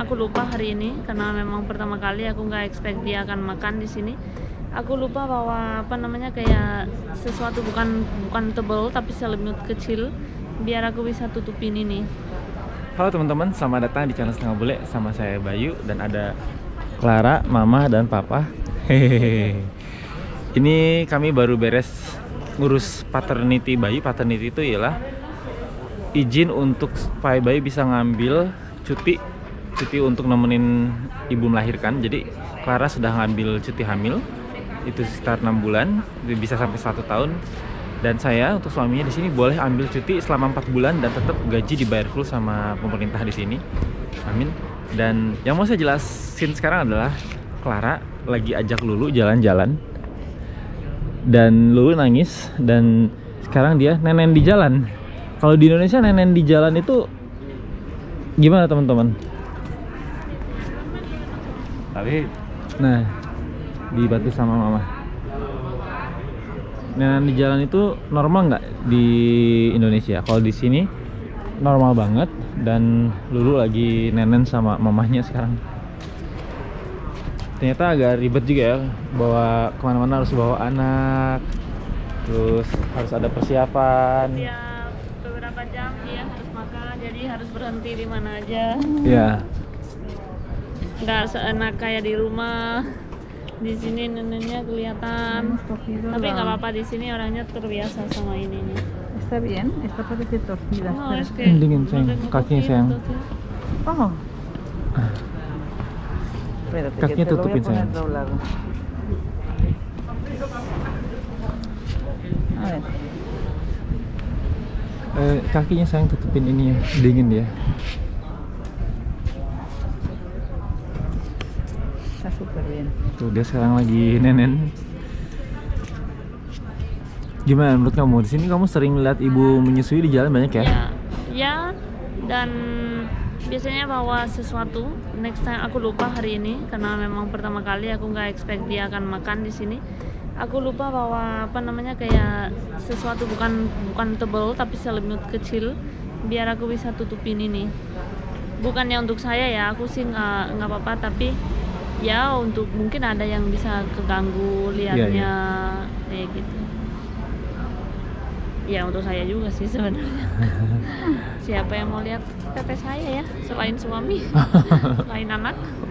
aku lupa hari ini karena memang pertama kali aku nggak expect dia akan makan di sini. Aku lupa bawa apa namanya kayak sesuatu bukan tebal tapi selimut kecil biar aku bisa tutupin ini. Halo teman-teman, selamat datang di channel Setengah Bule sama saya Bayu dan ada Clara, Mama dan Papa. Hehehe. Ini kami baru beres ngurus paternity bayi. Paternity itu ialah izin untuk supaya bayi bisa ngambil cuti untuk nemenin ibu melahirkan. Jadi Clara sudah ngambil cuti hamil itu sekitar 6 bulan, bisa sampai 1 tahun. Dan saya untuk suaminya di sini boleh ambil cuti selama 4 bulan dan tetap gaji dibayar full sama pemerintah di sini. Amin. Dan yang mau saya jelasin sekarang adalah Clara lagi ajak Lulu jalan-jalan. Dan Lulu nangis dan sekarang dia nenen di jalan. Kalau di Indonesia nenen di jalan itu gimana teman-teman? Tapi nah, dibantu sama Mama. Nenen di jalan itu normal nggak di Indonesia? Kalau di sini normal banget dan Lulu lagi nenen sama mamahnya sekarang. Ternyata agak ribet juga ya, bawa kemana-mana harus bawa anak, terus harus ada persiapan. Ya beberapa jam dia harus makan, jadi harus berhenti di mana aja. Ya. Nggak seenak kayak di rumah. Di sini neneknya kelihatan, tapi nggak apa-apa, di sini orangnya terbiasa sama ini nih. Está bien, esta parece torcida. Oh, es que Dingin sayang, kakinya sayang. Oh. Espérate, Kakinya que te lo voy tutupin, a poner sayang. doblado. A ver. Kakinya sayang tutupin ini ya, dingin dia. Está súper bien. Tuh dia sekarang lagi nenen. Gimana menurut kamu? Di sini kamu sering lihat ibu menyusui di jalan banyak ya? Ya, dan biasanya bawa sesuatu. Next time aku lupa hari ini karena memang pertama kali aku nggak expect dia akan makan di sini. Aku lupa bawa apa namanya kayak sesuatu bukan tebal tapi selimut kecil biar aku bisa tutupin ini. Bukannya untuk saya ya, aku sih nggak apa-apa, tapi ya untuk mungkin ada yang bisa keganggu liatnya kayak gitu. Ya untuk saya juga sih sebenarnya. Siapa yang mau lihat teteh saya ya selain suami, selain anak?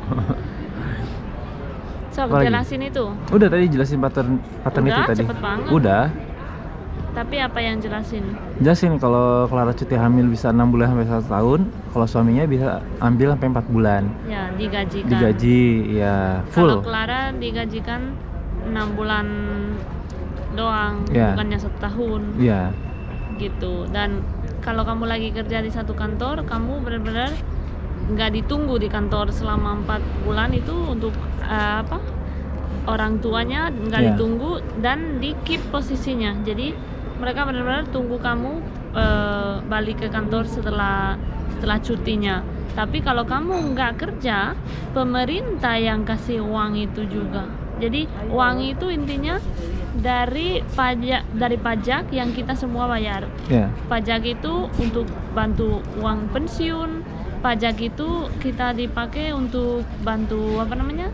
So, aku jelasin itu. Udah tadi jelasin paternity Udah, tadi. cepet banget. Udah. Tapi apa yang jelasin? Jelasin kalau Clara cuti hamil bisa 6 bulan sampai 1 tahun, kalau suaminya bisa ambil sampai 4 bulan. Ya, digajikan. Digaji, ya full. Kalau Clara digajikan 6 bulan doang, Ya. bukannya 1 tahun. Iya. Gitu. Dan kalau kamu lagi kerja di satu kantor, kamu benar-benar nggak ditunggu di kantor selama 4 bulan itu untuk apa? Orang tuanya nggak Ya. ditunggu dan di keep posisinya. Jadi mereka benar-benar tunggu kamu balik ke kantor setelah cutinya. Tapi kalau kamu nggak kerja, pemerintah yang kasih uang itu juga. Jadi uang itu intinya dari pajak yang kita semua bayar. Ya. Pajak itu untuk bantu uang pensiun. Pajak itu kita dipakai untuk bantu apa namanya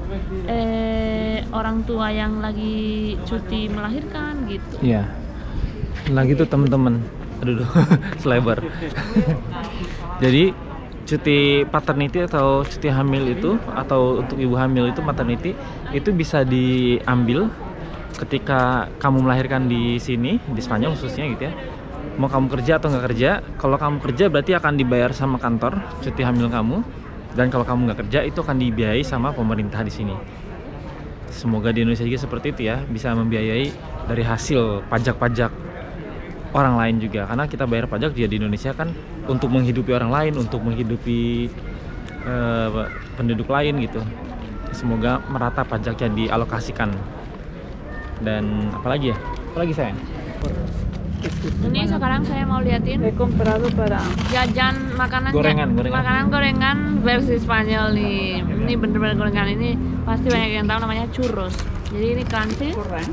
orang tua yang lagi cuti melahirkan gitu. Iya. Lagi tuh temen-temen. Aduh, selebar. Jadi cuti paternity atau cuti hamil itu, atau untuk ibu hamil itu maternity itu bisa diambil ketika kamu melahirkan di sini, di Spanyol khususnya gitu ya. Mau kamu kerja atau nggak kerja, kalau kamu kerja berarti akan dibayar sama kantor cuti hamil kamu, dan kalau kamu nggak kerja itu akan dibiayai sama pemerintah di sini. Semoga di Indonesia juga seperti itu ya, bisa membiayai dari hasil pajak-pajak orang lain juga, karena kita bayar pajak juga di Indonesia kan untuk menghidupi orang lain, untuk menghidupi penduduk lain gitu. Semoga merata pajaknya dialokasikan. Dan apalagi ya? Apalagi sayang? Ini sekarang saya mau liatin He comprado para jajan makanan Gorengan. versi Spanyol nih. Ini bener-bener gorengan, ini pasti banyak yang tahu namanya churros. Jadi ini crunchy. correr.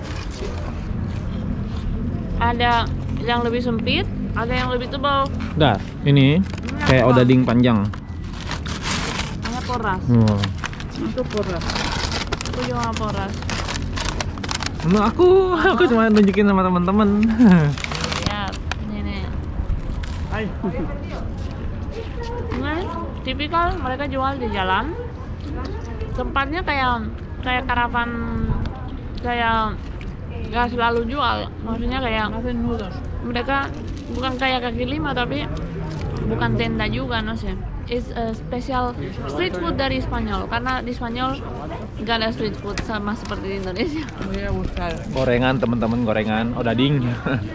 Ada yang lebih sempit, ada yang lebih tebal. Dah, ini kayak odading panjang. Sangat poras. Itu porras. Aku juga poras. Menurut aku cuma nunjukin sama teman-teman. Lihat, ini nih. Ay. Ini tipikal mereka jual di jalan. Tempatnya kayak karavan, kayak nggak selalu jual. Maksudnya kayak Hacen nudos. mereka bukan kayak kaki lima tapi bukan tenda juga, no sih. It's a special street food dari Spanyol karena di Spanyol nggak ada street food sama seperti di Indonesia. Voy a buscar. Gorengan teman-teman, gorengan odading.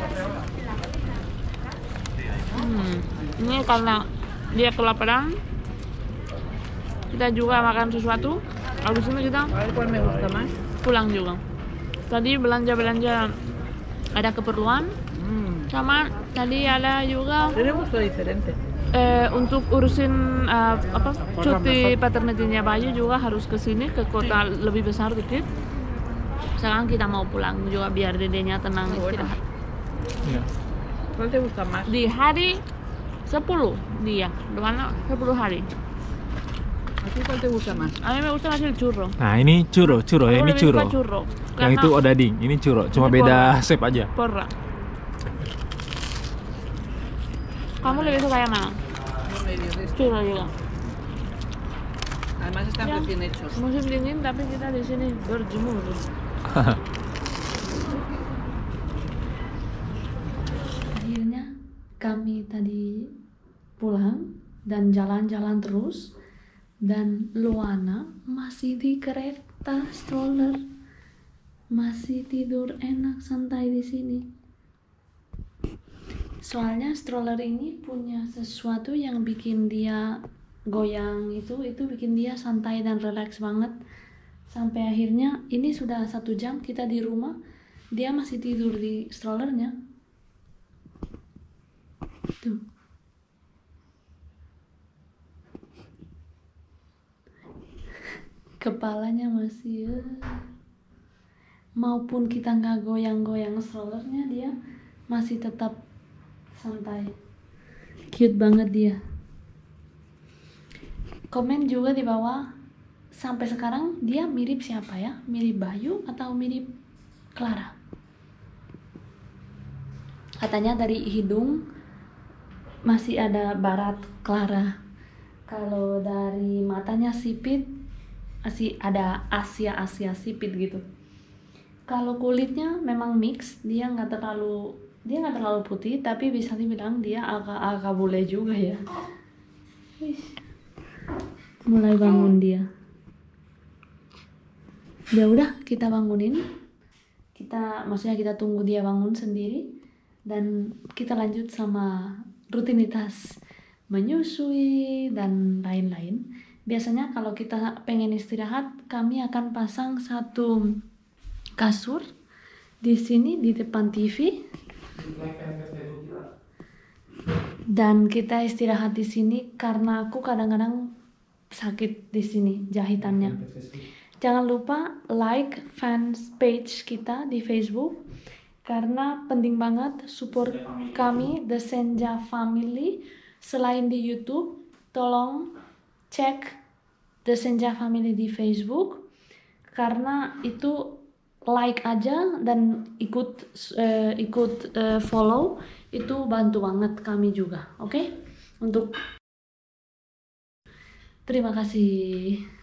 Ini karena dia kelaparan, kita juga makan sesuatu. Habis ini kita A ver cuál me gusta más. pulang juga. Tadi belanja ada keperluan, sama tadi ada juga Tiene gusto diferente. untuk urusin cuti paternity-nya Bayu juga harus ke sini, ke kota lebih besar dikit. Sekarang kita mau pulang juga biar dedenya tenang istirahat. Ya. ¿Cuál te gusta más? Di hari 10 dia, dimana 10 hari. ¿A ti cuál te gusta más? A mí me gusta más el churro. Nah ini churro ya, Aku ini lebih churro. suka churro. Yang Karena itu odading, ini churro. Cuma Ini beda shape aja. porra. Kamu lebih suka yang mana? Medio de esto. Churro juga. Además están Ya. recién hechos. Musim dingin tapi kita di sini berjemur. Akhirnya kami tadi pulang dan jalan-jalan terus, dan Luana masih di kereta stroller, masih tidur enak santai di sini. Soalnya stroller ini punya sesuatu yang bikin dia goyang, itu bikin dia santai dan relax banget. Sampai akhirnya ini sudah 1 jam kita di rumah, dia masih tidur di strollernya. Tuh. Kepalanya masih maupun kita nggak goyang-goyang strollernya, dia masih tetap santai. Cute banget dia. Komen juga di bawah, sampai sekarang dia mirip siapa ya? Mirip Bayu atau mirip Clara? Katanya dari hidung masih ada barat Clara. Kalau dari matanya sipit masih ada Asia sipit gitu. Kalau kulitnya memang mix, dia nggak terlalu putih, tapi bisa dibilang dia agak bule juga ya. Mulai bangun dia. Ya udah, kita bangunin. Maksudnya kita tunggu dia bangun sendiri dan kita lanjut sama rutinitas menyusui dan lain-lain. Biasanya kalau kita pengen istirahat, kami akan pasang satu kasur di sini di depan TV. Dan kita istirahat di sini karena aku kadang-kadang sakit di sini jahitannya. Jangan lupa like fans page kita di Facebook karena penting banget support kami The Senja Family. Selain di YouTube, tolong cek The Senja Family di Facebook karena itu like aja dan ikut follow itu bantu banget kami juga, oke? Terima kasih.